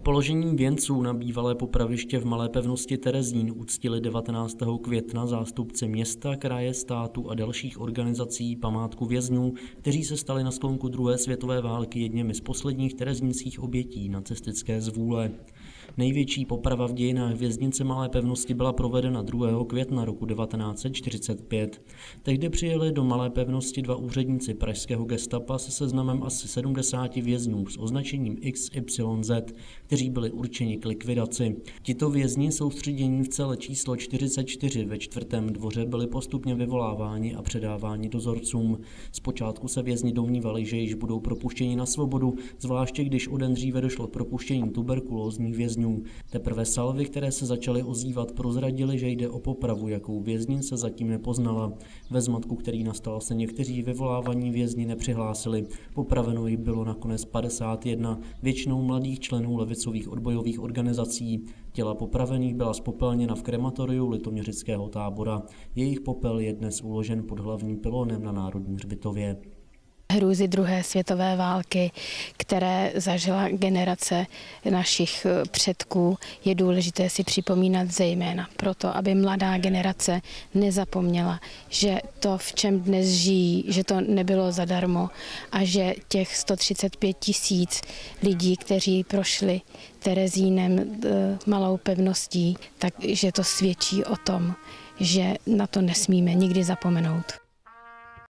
Položením věnců na bývalé popraviště v Malé Pevnosti Terezín uctili 19. května zástupci města, kraje, státu a dalších organizací památku vězňů, kteří se stali na sklonku druhé světové války jedněmi z posledních terezínských obětí nacistické zvůle. Největší poprava v dějinách věznice Malé Pevnosti byla provedena 2. května roku 1945. Tehdy přijeli do Malé Pevnosti dva úředníci pražského gestapa se seznamem asi 70 vězňů s označením XYZ, kteří byli určeni k likvidaci. Tito vězni soustředění v cele číslo 44 ve 4. dvoře byli postupně vyvoláváni a předáváni dozorcům. Zpočátku se vězni domnívali, že již budou propuštěni na svobodu, zvláště když o den dříve došlo k propuštění tuberkulózních vězňů. Teprve salvy, které se začaly ozývat, prozradili, že jde o popravu, jakou vězně se zatím nepoznala. Ve zmatku, který nastal, se někteří vyvolávaní vězni nepřihlásili. Popraveno jich bylo nakonec 51, většinou mladých členů levicových odbojových organizací. Těla popravených byla zpopelněna v krematoriu Litoměřického Tábora. Jejich popel je dnes uložen pod hlavním pylonem na Národním hřbitově. Hrůzy druhé světové války, které zažila generace našich předků, je důležité si připomínat zejména proto, aby mladá generace nezapomněla, že to, v čem dnes žijí, že to nebylo zadarmo a že těch 135 000 lidí, kteří prošli Terezínem, Malou Pevností, takže to svědčí o tom, že na to nesmíme nikdy zapomenout.